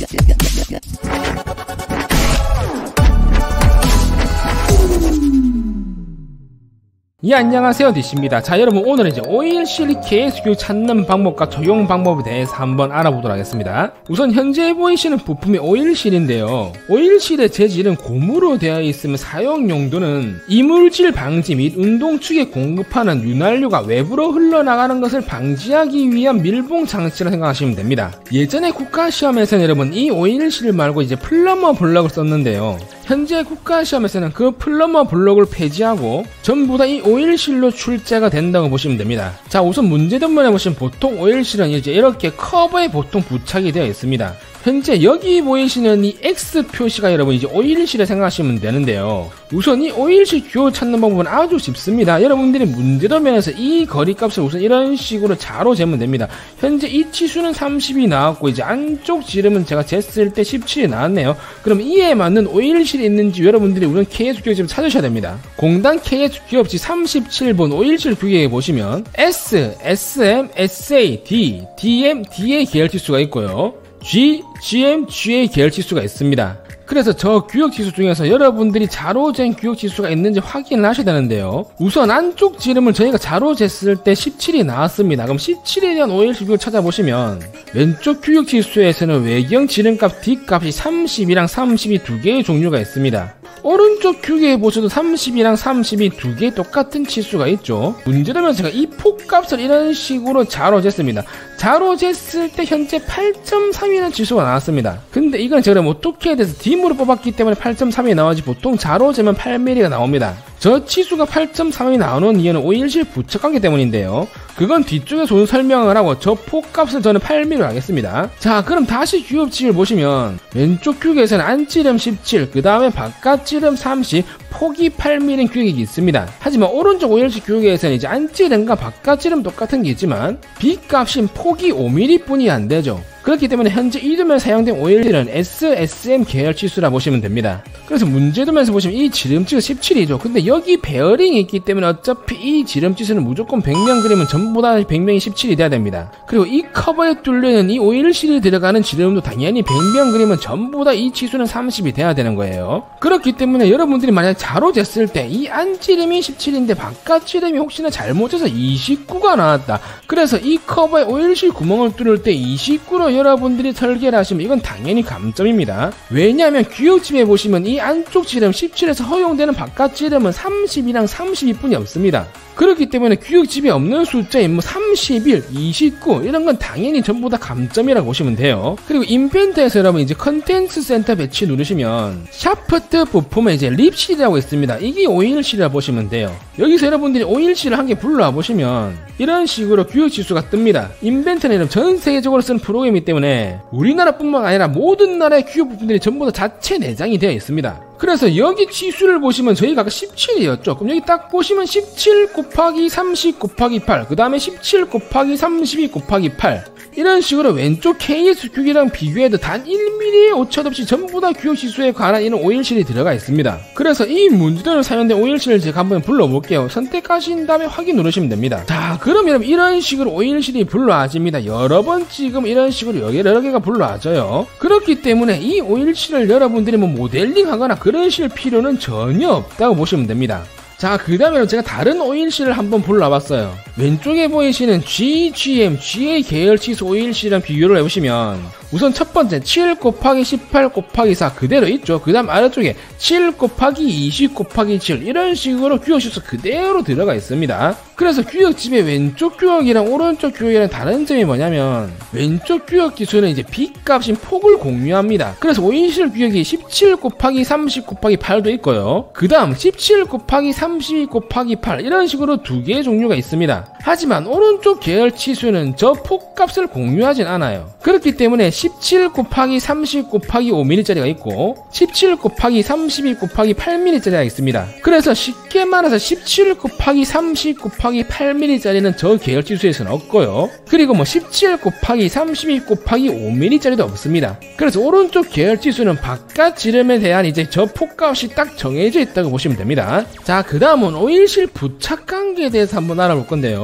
예, 안녕하세요, 디씨입니다. 자, 여러분, 오늘은 이제 오일실 계속 찾는 방법과 적용 방법에 대해서 한번 알아보도록 하겠습니다. 우선 현재 보이시는 부품이 오일실인데요. 오일실의 재질은 고무로 되어 있으면 사용 용도는 이물질 방지 및 운동축에 공급하는 윤활유가 외부로 흘러나가는 것을 방지하기 위한 밀봉 장치라 생각하시면 됩니다. 예전에 국가시험에서는 여러분 이 오일실 말고 이제 플러머 블럭을 썼는데요. 현재 국가시험에서는 그 플러머 블럭을 폐지하고 전부 다 이 오일실로 출제가 된다고 보시면 됩니다. 자, 우선 문제점문에 보시면 보통 오일실은 이제 이렇게 커버에 보통 부착이 되어 있습니다. 현재 여기 보이시는 이 X 표시가 여러분 이제 오일실에 생각하시면 되는데요. 우선 이 오일실 규모 찾는 방법은 아주 쉽습니다. 여러분들이 문제도면에서 이 거리값을 우선 이런 식으로 자로 재면 됩니다. 현재 이 치수는 30이 나왔고 이제 안쪽 지름은 제가 쟀을 때 17이 나왔네요. 그럼 이에 맞는 오일실이 있는지 여러분들이 우선 KS 규격집을 찾으셔야 됩니다. 공단 KS 규격지 37번 오일실 규격에 보시면 S, SM, SA, D, DM, D의 계열치수가 있고요. G, GM, G의 계열치수가 있습니다. 그래서 저 규격치수 중에서 여러분들이 자로 잰 규격치수가 있는지 확인을 하셔야 되는데요. 우선 안쪽 지름을 저희가 자로 쟀을 때 17이 나왔습니다. 그럼 17에 대한 오일실 규격을 찾아보시면 왼쪽 규격치수에서는 외경 지름값 D값이 30이랑 30이 두 개의 종류가 있습니다. 오른쪽 규격에 보셔도 30이랑 30이 두 개의 똑같은 치수가 있죠. 문제되면 제가 이 폭값을 이런 식으로 자로 쟀습니다. 자로 쟀을 때 현재 8.3이라는 치수가 나왔습니다. 근데 이건 제가 어떻게 해야 돼서 D으로 뽑았기 때문에 8.3이 나오지 보통 자로 재면 8mm가 나옵니다. 저 치수가 8.3이 나오는 이유는 오일실 부착관계 때문인데요. 그건 뒤쪽에서 온 설명을 하고 저 폭값을 저는 8mm로 하겠습니다. 자, 그럼 다시 규격치를 보시면 왼쪽 규격에서는 안지름 17, 그 다음에 바깥지름 30, 폭이 8mm인 규격이 있습니다. 하지만 오른쪽 오일실 규격에서는 이제 안지름과 바깥지름 똑같은 게 있지만 B값인 폭이 5mm 뿐이 안 되죠. 그렇기 때문에 현재 이두면 사용된 오일실은 SSM 계열 치수라 보시면 됩니다. 그래서 문제도면서 보시면 이 지름치가 17이죠. 근데 여기 베어링이 있기 때문에 어차피 이 지름치수는 무조건 100명 그리면 전부 다 100명이 17이 돼야 됩니다. 그리고 이 커버에 뚫려있는 이 오일실이 들어가는 지름도 당연히 100명 그리면 전부 다 이 치수는 30이 돼야 되는 거예요. 그렇기 때문에 여러분들이 만약 자로 쟀을 때 이 안지름이 17인데 바깥지름이 혹시나 잘못해서 29가 나왔다. 그래서 이 커버에 오일실 구멍을 뚫을 때 29로 여러분들이 설계를 하시면 이건 당연히 감점입니다. 왜냐하면 규격집에 보시면 이 안쪽 지름 17에서 허용되는 바깥 지름은 30이랑 32뿐이 없습니다. 그렇기 때문에 규격집에 없는 숫자인 31, 29 이런 건 당연히 전부 다 감점이라고 보시면 돼요. 그리고 인벤트에서 여러분 이제 컨텐츠 센터 배치 누르시면 샤프트 부품에 이제 립실이라고 있습니다. 이게 오일실이라 보시면 돼요. 여기서 여러분들이 오일실을 한 개 불러와 보시면 이런 식으로 규격지수가 뜹니다. 인벤트는 전 세계적으로 쓰는 프로그램이기 때문에 우리나라뿐만 아니라 모든 나라의 규격 부품들이 전부 다 자체 내장이 되어 있습니다. 그래서 여기 치수를 보시면 저희가 아까 17이었죠. 그럼 여기 딱 보시면 17 곱하기 30 곱하기 8, 그 다음에 17 곱하기 32 곱하기 8 이런 식으로 왼쪽 KS 규격이랑 비교해도 단 1mm의 오차 없이 전부 다 규격지수에 관한 이런 오일실이 들어가 있습니다. 그래서 이 문제대로 사용된 오일실을 제가 한번 불러볼게요. 선택하신 다음에 확인 누르시면 됩니다. 자, 그럼 여러분 이런 식으로 오일실이 불러와집니다. 여러 번 지금 이런 식으로 여러 개가 불러와져요. 그렇기 때문에 이 오일실을 여러분들이 모델링 하거나 그러실 필요는 전혀 없다고 보시면 됩니다. 자, 그 다음에 제가 다른 오일실을 한번 불러봤어요. 왼쪽에 보이시는 G, GM, G의 계열치수 오일실이랑 비교를 해보시면 우선 첫 번째 7 곱하기 18 곱하기 4 그대로 있죠. 그 다음 아래쪽에 7 곱하기 20 곱하기 7 이런 식으로 규격치수 그대로 들어가 있습니다. 그래서 규격집의 왼쪽 규격이랑 오른쪽 규격이랑 다른 점이 뭐냐면 왼쪽 규격지수는 이제 B값인 폭을 공유합니다. 그래서 오일실 규격이 17 곱하기 30 곱하기 8도 있고요. 그 다음 17 곱하기 32 곱하기 8 이런 식으로 두 개의 종류가 있습니다. 하지만 오른쪽 계열치수는 저 폭값을 공유하진 않아요. 그렇기 때문에 17 곱하기 30 곱하기 5mm짜리가 있고 17 곱하기 32 곱하기 8mm짜리가 있습니다. 그래서 쉽게 말해서 17 곱하기 30 곱하기 8mm짜리는 저 계열치수에서는 없고요. 그리고 17 곱하기 32 곱하기 5mm짜리도 없습니다. 그래서 오른쪽 계열치수는 바깥 지름에 대한 이제 저 폭값이 딱 정해져 있다고 보시면 됩니다. 자, 그 다음은 오일실 부착 관계에 대해서 한번 알아볼 건데요.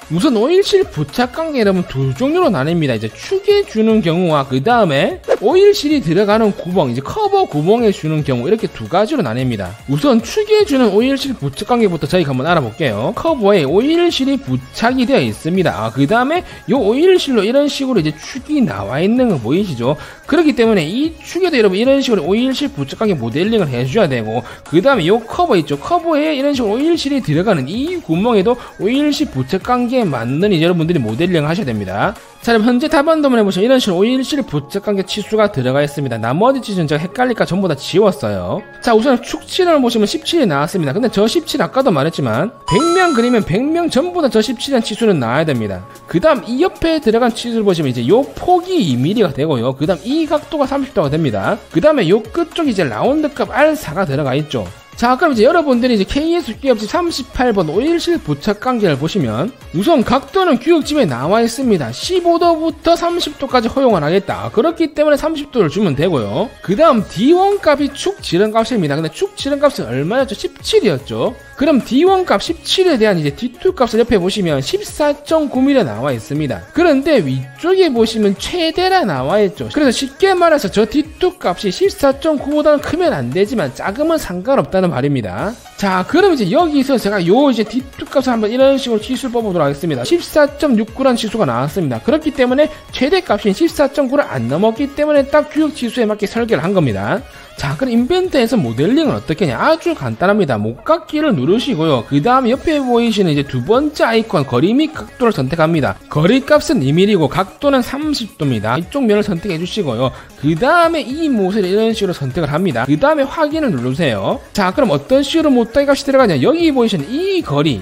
우선 오일실 부착관계 여러분 두 종류로 나뉩니다. 이제 축에 주는 경우와 그 다음에 오일실이 들어가는 구멍, 이제 커버 구멍에 주는 경우, 이렇게 두 가지로 나뉩니다. 우선 축에 주는 오일실 부착관계부터 저희가 한번 알아볼게요. 커버에 오일실이 부착이 되어 있습니다. 그 다음에 이 오일실로 이런 식으로 이제 축이 나와 있는 거 보이시죠? 그렇기 때문에 이 축에도 여러분 이런 식으로 오일실 부착관계 모델링을 해줘야 되고, 그 다음에 이 커버 있죠? 커버에 이런 식으로 오일실이 들어가는 이 구멍에도 오일실 부착관계에 맞는 이제 여러분들이 모델링을 하셔야 됩니다. 자, 그럼 현재 답안도면 해보시면 이런 식으로 오일실 부착관계 치수가 들어가 있습니다. 나머지 치수는 제가 헷갈리니까 전부 다 지웠어요. 자, 우선 축치를 보시면 17이 나왔습니다. 근데 저 17 아까도 말했지만 100명 그리면 100명 전부 다 저 17이라는 치수는 나와야 됩니다. 그 다음 이 옆에 들어간 치수를 보시면 이제 요 폭이 2mm가 되고요. 그 다음 이 각도가 30도가 됩니다. 그 다음에 요 끝쪽이 이제 라운드 값 R4가 들어가 있죠. 자, 그럼 이제 여러분들이 이제 KS 규격집 38번 오일실 부착관계를 보시면 우선 각도는 규격집에 나와 있습니다. 15도부터 30도까지 허용을 하겠다. 그렇기 때문에 30도를 주면 되고요. 그 다음 D1 값이 축 지름 값입니다. 근데 축 지름 값은 얼마였죠? 17이었죠. 그럼 D1 값 17에 대한 이제 D2 값을 옆에 보시면 14.9mm 나와 있습니다. 그런데 위쪽에 보시면 최대라 나와 있죠. 그래서 쉽게 말해서 저 D2 값이 14.9보다는 크면 안 되지만 작으면 상관없다는 말입니다. 자, 그럼 이제 여기서 제가 요 이제 D2 값을 한번 이런 식으로 치수를 뽑아보도록 하겠습니다. 14.69라는 치수가 나왔습니다. 그렇기 때문에 최대 값인 14.9를 안 넘었기 때문에 딱 규격 치수에 맞게 설계를 한 겁니다. 자, 그럼 인벤터에서 모델링은 어떻게 하냐? 아주 간단합니다. 목각기를 누르시고요. 그 다음에 옆에 보이시는 이제 두 번째 아이콘 거리 및 각도를 선택합니다. 거리 값은 2mm고 각도는 30도입니다. 이쪽 면을 선택해 주시고요. 그 다음에 이 모서리를 이런 식으로 선택을 합니다. 그 다음에 확인을 누르세요. 자, 그럼 어떤 식으로 못다이 값이 들어가냐? 여기 보이시는 이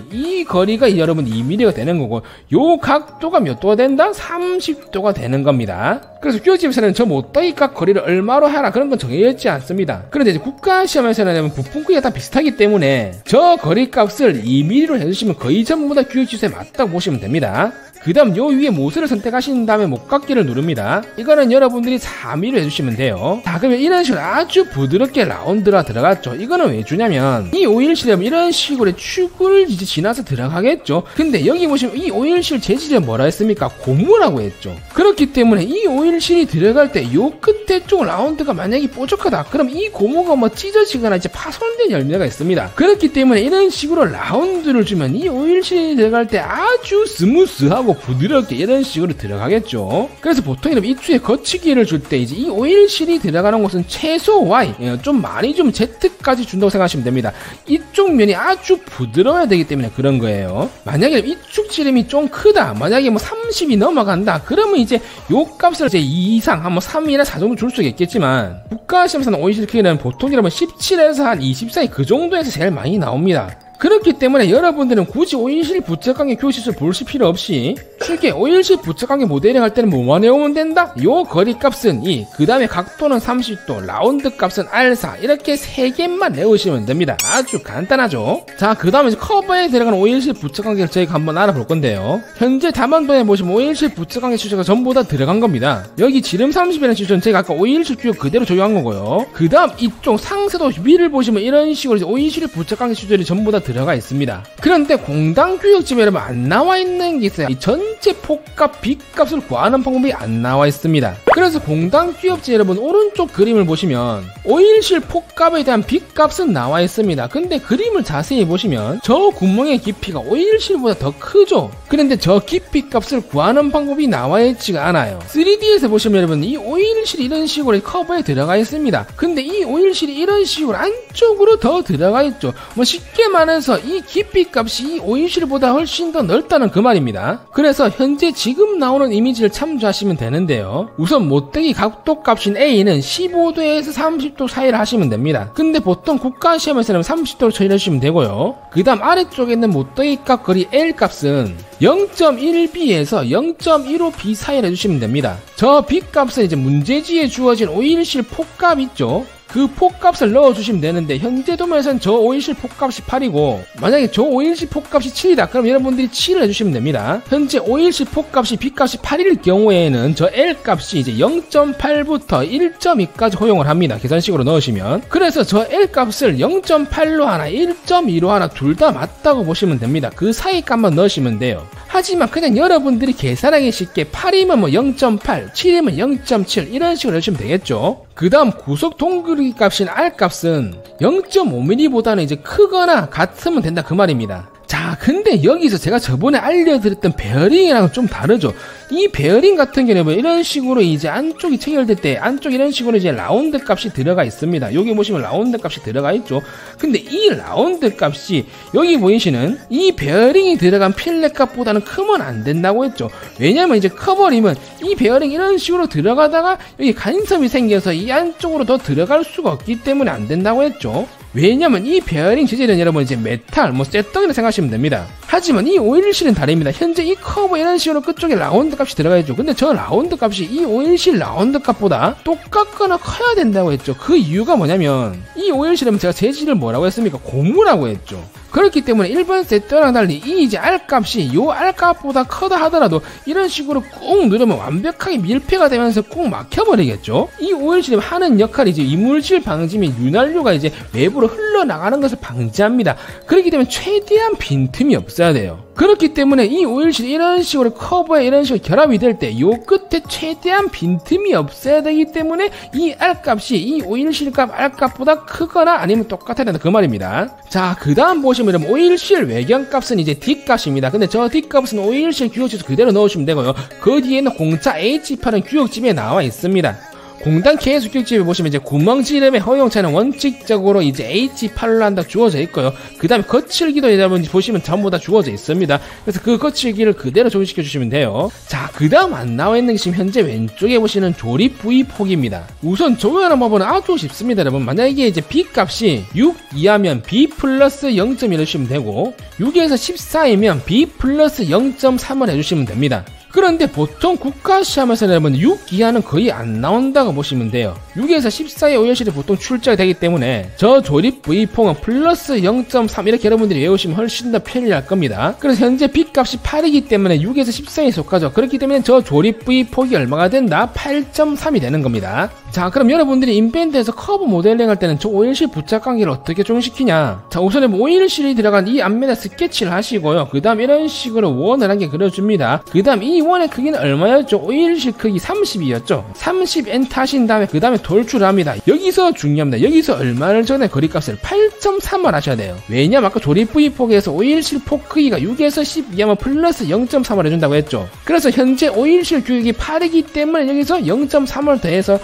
거리가 여러분 2mm가 되는 거고, 요 각도가 몇 도가 된다? 30도가 되는 겁니다. 그래서 규격집에서는 저 못다이 값 거리를 얼마로 하라 그런 건 정해져 있지 않습니다. 그런데 이제 국가시험에서는 부품 크기가 다 비슷하기 때문에 저 거리 값을 2mm로 해주시면 거의 전부 다 규격집에 맞다고 보시면 됩니다. 그 다음 요 위에 모서리를 선택하신 다음에 목각기를 누릅니다. 이거는 여러분들이 4mm 해주시면 돼요. 자, 그러면 이런 식으로 아주 부드럽게 라운드가 들어갔죠. 이거는 왜 주냐면 이 오일실에 이런 식으로 축을 이제 지나서 들어가겠죠. 근데 여기 보시면 이 오일실 재질에 뭐라 했습니까? 고무라고 했죠. 그렇기 때문에 이 오일실이 들어갈 때 요 끝에 쪽 라운드가 만약에 뾰족하다, 그럼 이 고무가 뭐 찢어지거나 이제 파손된 열매가 있습니다. 그렇기 때문에 이런 식으로 라운드를 주면 이 오일실이 들어갈 때 아주 스무스하고 부드럽게 이런 식으로 들어가겠죠. 그래서 보통 이런 이추에 거치기를 줄 때 이제 이 오일실이 들어가는 곳은 최소 Y, 좀 많이 좀 Z까지 준다고 생각하시면 됩니다. 이쪽 면이 아주 부드러워야 되기 때문에 그런 거예요. 만약에 이축 지름이 좀 크다, 만약에 뭐 30이 넘어간다, 그러면 이제 요 값을 이제 2 이상, 한 뭐 3이나 4 정도 줄 수가 있겠지만 국가시험에서는 오일실 크기는 보통 여러분 17에서 한 20 사이 그 정도에서 제일 많이 나옵니다. 그렇기 때문에 여러분들은 굳이 오일실 부착관계 교시를 보실 필요 없이 쉽게 오일실 부착관계 모델링 할 때는 뭐만 외우면 된다? 요 거리 값은 2, 그 다음에 각도는 30도, 라운드 값은 R4, 이렇게 3개만 외우시면 됩니다. 아주 간단하죠? 자, 그 다음에 커버에 들어가는 오일실 부착관계를 저희가 한번 알아볼 건데요. 현재 답안도에 보시면 오일실 부착관계 치수가 전부 다 들어간 겁니다. 여기 지름 30이라는 치수는 제가 아까 오일실 규격 그대로 적용한 거고요. 그 다음 이쪽 상세도 위를 보시면 이런 식으로 오일실 부착관계 치수들이 전부 다 들어가 있습니다. 그런데 공당 규격집에 여러분 안 나와 있는 게 있어요. 이 전체 폭값, B값을 구하는 방법이 안 나와 있습니다. 그래서 공당 규격집 여러분 오른쪽 그림을 보시면 오일실 폭값에 대한 B값은 나와 있습니다. 근데 그림을 자세히 보시면 저 구멍의 깊이가 오일실보다 더 크죠. 그런데 저 깊이 값을 구하는 방법이 나와 있지가 않아요. 3D에서 보시면 여러분 이 오일실이 이런 식으로 커버에 들어가 있습니다. 근데 이 오일실이 이런 식으로 안쪽으로 더 들어가 있죠. 뭐 쉽게 말해서 이 깊이 값이 이 오일실보다 훨씬 더 넓다는 그 말입니다. 그래서 현재 지금 나오는 이미지를 참조하시면 되는데요. 우선 못되기 각도 값인 A는 15도에서 30도 사이를 하시면 됩니다. 근데 보통 국가시험에서는 30도로 처리해 주시면 되고요. 그 다음 아래쪽에 있는 못되기 값 거리 L 값은 0.1B에서 0.15B 사이를 해주시면 됩니다. 저 B 값은 이제 문제지에 주어진 오일실 폭값 있죠. 그 폭값을 넣어주시면 되는데 현재 도면에서는 저 오일실 폭값이 8이고 만약에 저 오일실 폭값이 7이다 그럼 여러분들이 7을 해주시면 됩니다. 현재 오일실 폭값이 B값이 8일 경우에는 저 L값이 이제 0.8부터 1.2까지 허용을 합니다. 계산식으로 넣으시면. 그래서 저 L값을 0.8로 하나 1.2로 하나 둘 다 맞다고 보시면 됩니다. 그 사이 값만 넣으시면 돼요. 하지만 그냥 여러분들이 계산하기 쉽게 8이면 뭐 0.8, 7이면 0.7 이런 식으로 해주시면 되겠죠. 그 다음 구속 동그라미 값인 R 값은 0.5mm보다는 이제 크거나 같으면 된다 그 말입니다. 자, 근데 여기서 제가 저번에 알려드렸던 베어링이랑은 좀 다르죠. 이 베어링 같은 경우는 이런 식으로 이제 안쪽이 체결될 때 안쪽 이런 식으로 이제 라운드 값이 들어가 있습니다. 여기 보시면 라운드 값이 들어가 있죠. 근데 이 라운드 값이 여기 보이시는 이 베어링이 들어간 필렛 값보다는 크면 안 된다고 했죠. 왜냐면 이제 커버리면 이 베어링 이런 식으로 들어가다가 여기 간섭이 생겨서 이 안쪽으로 더 들어갈 수가 없기 때문에 안 된다고 했죠. 왜냐면 이 베어링 재질은 여러분 이제 메탈, 뭐 쇠덩이라 생각하시면 됩니다. 하지만 이 오일실은 다릅니다. 현재 이 커버 이런 식으로 끝쪽에 라운드 값이 들어가 있죠. 근데 저 라운드 값이 이 오일실 라운드 값보다 똑같거나 커야 된다고 했죠. 그 이유가 뭐냐면 이 오일실은 제가 재질을 뭐라고 했습니까? 고무라고 했죠. 그렇기 때문에 일반 쇠덩이랑 달리 이 이제 R 값이 요 R 값보다 크다 하더라도 이런 식으로 꾹 누르면 완벽하게 밀폐가 되면서 꾹 막혀버리겠죠. 이 오일실이 하는 역할이 이제 이물질 방지 및 윤활유가 이제 외부로 흘러나가는 것을 방지합니다. 그렇기 때문에 최대한 빈틈이 없어야 돼요. 그렇기 때문에 이 오일실이 이런 식으로 커버에 이런 식으로 결합이 될 때 요 끝에 최대한 빈틈이 없어야 되기 때문에 이 R 값이 이 오일실 값 R 값보다 크거나 아니면 똑같아야 된다 그 말입니다. 자, 그 다음 보시면 오일실 외경 값은 이제 D 값입니다. 근데 저 D 값은 오일실 규격지수 그대로 넣으시면 되고요. 그 뒤에는 공차 H8은 규격집에 나와 있습니다. 공단 KS 규격집에 보시면 이제 구멍지름의 허용차는 원칙적으로 이제 H8로 한다 주어져 있고요. 그 다음에 거칠기도 여러분 보시면 전부 다 주어져 있습니다. 그래서 그 거칠기를 그대로 적용시켜 주시면 돼요. 자, 그 다음 안 나와 있는 게 지금 현재 왼쪽에 보시는 조립 부위 폭입니다. 우선 적용하는 방법은 아주 쉽습니다, 여러분. 만약에 이제 B 값이 6 이하면 B 플러스 0.1 해주시면 되고 6에서 14이면 B 플러스 0.3을 해주시면 됩니다. 그런데 보통 국가시험에서 여러분 6 이하는 거의 안 나온다고 보시면 돼요. 6에서 14의 오일실이 보통 출제가 되기 때문에 저 조립 V폭은 플러스 0.3 이렇게 여러분들이 외우시면 훨씬 더 편리할 겁니다. 그래서 현재 B값이 8이기 때문에 6에서 14에 속하죠. 그렇기 때문에 저 조립 V폭이 얼마가 된다? 8.3이 되는 겁니다. 자, 그럼 여러분들이 인밴드에서 커브 모델링 할 때는 저 오일실 부착 관계를 어떻게 적용시키냐? 자, 우선은 오일실이 들어간 이 앞면에 스케치를 하시고요. 그 다음 이런 식으로 원을 한 개 그려줍니다. 그 다음 이 원의 크기는 얼마였죠? 오일실 크기 30이었죠? 30N 타신 다음에 그 다음에 돌출을 합니다. 여기서 중요합니다. 여기서 얼마를 전에 거리값을 8.3을 하셔야 돼요. 왜냐면 아까 조립 부위 폭에서 오일실 폭 크기가 6에서 10 이하면 플러스 0.3을 해준다고 했죠. 그래서 현재 오일실 규격이 8이기 때문에 여기서 0.3을 더해서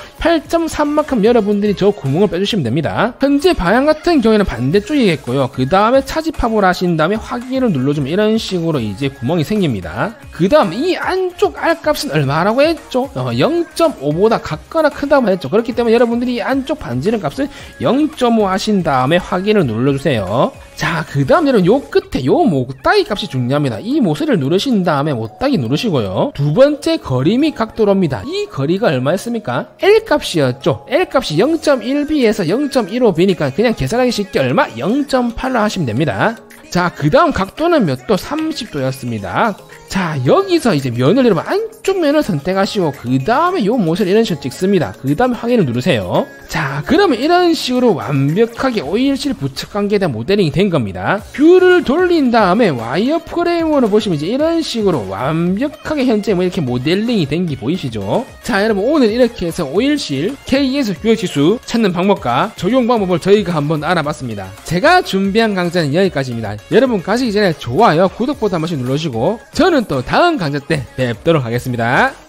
8.3만큼 여러분들이 저 구멍을 빼주시면 됩니다. 현재 방향 같은 경우에는 반대쪽이겠고요. 그 다음에 차집합을 하신 다음에 확인을 눌러주면 이런 식으로 이제 구멍이 생깁니다. 그 다음 이 안쪽 R값은 얼마라고 했죠? 0.5보다 같거나 크다고 했죠. 그렇기 때문에 여러분들이 이 안쪽 반지름 값을 0.5 하신 다음에 확인을 눌러주세요. 자, 그 다음 여러분 요 끝에 요 못따기 값이 중요합니다. 이 모서리를 누르신 다음에 못따기 누르시고요. 두 번째 거리 및 각도로입니다. 이 거리가 얼마였습니까? L 값이었죠. L 값이 0.1b에서 0.15b니까 그냥 계산하기 쉽게 얼마? 0.8로 하시면 됩니다. 자, 그 다음 각도는 몇 도? 30도였습니다. 자, 여기서 이제 면을 여러분 안쪽 면을 선택하시고 그 다음에 요 모서리 이런 식으로 찍습니다. 그 다음에 확인을 누르세요. 자, 그러면 이런 식으로 완벽하게 오일실 부착 관계에 대한 모델링이 된 겁니다. 뷰를 돌린 다음에 와이어 프레임으로 보시면 이제 이런 식으로 완벽하게 현재 뭐 이렇게 모델링이 된 게 보이시죠? 자, 여러분 오늘 이렇게 해서 오일실 KS 규격지수 찾는 방법과 적용 방법을 저희가 한번 알아봤습니다. 제가 준비한 강좌는 여기까지입니다. 여러분 가시기 전에 좋아요, 구독 버튼 한 번씩 눌러주시고 저는 또 다음 강좌 때 뵙도록 하겠습니다.